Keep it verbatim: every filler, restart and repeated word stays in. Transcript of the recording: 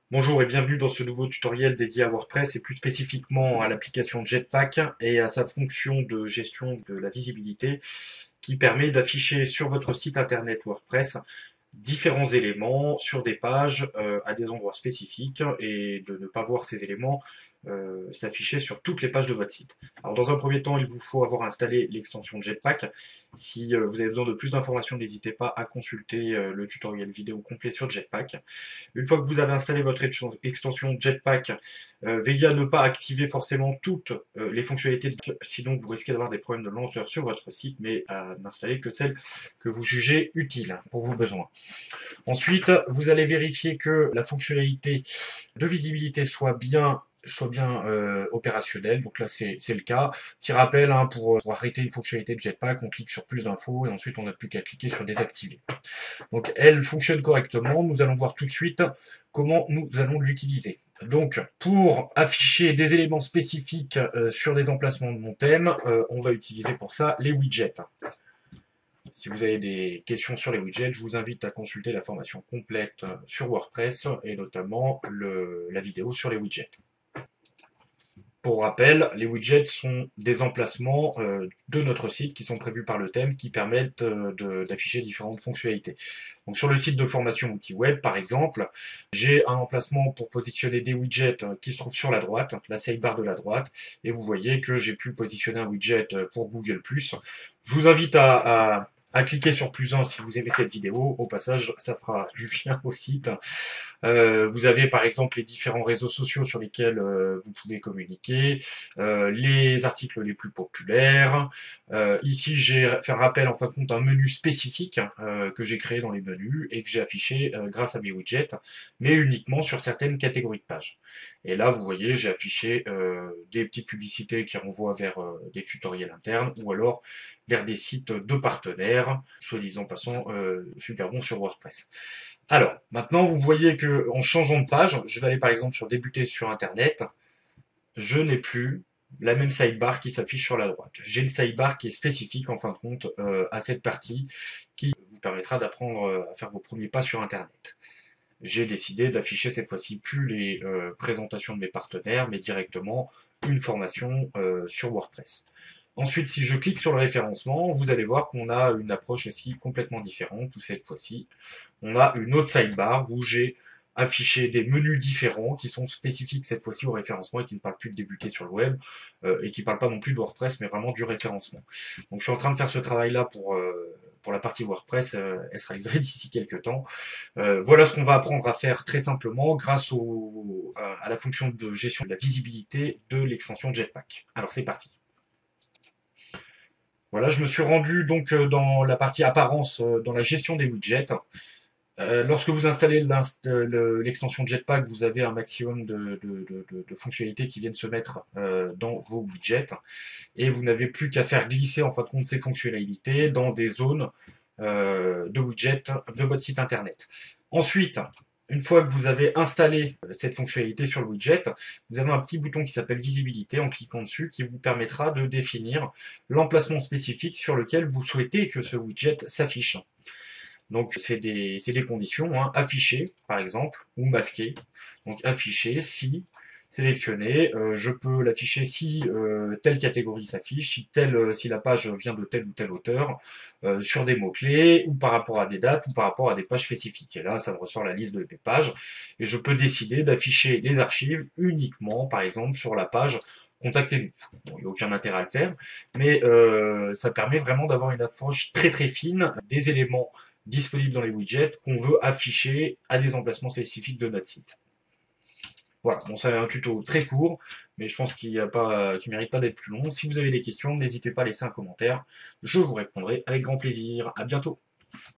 Bonjour et bienvenue dans ce nouveau tutoriel dédié à WordPress et plus spécifiquement à l'application Jetpack et à sa fonction de gestion de la visibilité qui permet d'afficher sur votre site internet WordPress différents éléments sur des pages euh, à des endroits spécifiques et de ne pas voir ces éléments euh, s'afficher sur toutes les pages de votre site. Alors dans un premier temps, il vous faut avoir installé l'extension Jetpack. Si euh, vous avez besoin de plus d'informations, n'hésitez pas à consulter euh, le tutoriel vidéo complet sur Jetpack. Une fois que vous avez installé votre extension Jetpack, euh, veillez à ne pas activer forcément toutes euh, les fonctionnalités, sinon vous risquez d'avoir des problèmes de lenteur sur votre site, mais à n'installer que celles que vous jugez utiles pour vos besoins. Ensuite, vous allez vérifier que la fonctionnalité de visibilité soit bien soit bien euh, opérationnelle. Donc là, c'est le cas. Petit rappel, hein, pour, pour arrêter une fonctionnalité de Jetpack, on clique sur plus d'infos et ensuite on n'a plus qu'à cliquer sur désactiver. Donc elle fonctionne correctement. Nous allons voir tout de suite comment nous allons l'utiliser. Donc pour afficher des éléments spécifiques euh, sur des emplacements de mon thème, euh, on va utiliser pour ça les widgets. Si vous avez des questions sur les widgets, je vous invite à consulter la formation complète sur WordPress et notamment le, la vidéo sur les widgets. Pour rappel, les widgets sont des emplacements euh, de notre site qui sont prévus par le thème qui permettent euh, d'afficher différentes fonctionnalités. Donc sur le site de formation outils web, par exemple, j'ai un emplacement pour positionner des widgets qui se trouvent sur la droite, la sidebar de la droite, et vous voyez que j'ai pu positionner un widget pour Google plus. Je vous invite à, à à cliquer sur plus un si vous aimez cette vidéo. Au passage, ça fera du bien au site. Euh, vous avez par exemple les différents réseaux sociaux sur lesquels euh, vous pouvez communiquer, euh, les articles les plus populaires. Euh, ici, j'ai fait rappel en fin de compte un menu spécifique euh, que j'ai créé dans les menus et que j'ai affiché euh, grâce à mes widgets, mais uniquement sur certaines catégories de pages. Et là, vous voyez, j'ai affiché euh, des petites publicités qui renvoient vers euh, des tutoriels internes ou alors vers des sites de partenaires, soi-disant passant euh, super bons sur WordPress. Alors, maintenant, vous voyez que en changeant de page, je vais aller par exemple sur débuter sur Internet, je n'ai plus la même sidebar qui s'affiche sur la droite. J'ai une sidebar qui est spécifique en fin de compte euh, à cette partie qui vous permettra d'apprendre euh, à faire vos premiers pas sur Internet. J'ai décidé d'afficher cette fois-ci plus les euh, présentations de mes partenaires, mais directement une formation euh, sur WordPress. Ensuite, si je clique sur le référencement, vous allez voir qu'on a une approche aussi complètement différente, où cette fois-ci, on a une autre sidebar où j'ai affiché des menus différents qui sont spécifiques cette fois-ci au référencement et qui ne parlent plus de débuter sur le web euh, et qui ne parlent pas non plus de WordPress mais vraiment du référencement. Donc je suis en train de faire ce travail-là pour, euh, pour la partie WordPress, euh, elle sera livrée d'ici quelques temps. Euh, voilà ce qu'on va apprendre à faire très simplement grâce au, à la fonction de gestion de la visibilité de l'extension Jetpack. Alors c'est parti. Voilà, je me suis rendu donc euh, dans la partie apparence, euh, dans la gestion des widgets. Euh, lorsque vous installez l'extension Jetpack, vous avez un maximum de, de, de, de fonctionnalités qui viennent se mettre euh, dans vos widgets et vous n'avez plus qu'à faire glisser en fin de compte ces fonctionnalités dans des zones euh, de widgets de votre site internet. Ensuite, une fois que vous avez installé cette fonctionnalité sur le widget, vous avez un petit bouton qui s'appelle visibilité en cliquant dessus qui vous permettra de définir l'emplacement spécifique sur lequel vous souhaitez que ce widget s'affiche. Donc c'est des, des conditions, hein, afficher par exemple, ou masquer. Donc afficher si, sélectionner, euh, je peux l'afficher si euh, telle catégorie s'affiche, si, telle, si la page vient de tel ou tel auteur, euh, sur des mots-clés, ou par rapport à des dates, ou par rapport à des pages spécifiques. Et là, ça me ressort la liste de mes pages, et je peux décider d'afficher les archives uniquement, par exemple, sur la page contactez-nous. Bon, il n'y a aucun intérêt à le faire, mais euh, ça permet vraiment d'avoir une approche très très fine des éléments disponibles dans les widgets qu'on veut afficher à des emplacements spécifiques de notre site. Voilà, bon c'est un tuto très court, mais je pense qu'il ne mérite pas d'être plus long. Si vous avez des questions, n'hésitez pas à laisser un commentaire, je vous répondrai avec grand plaisir. À bientôt.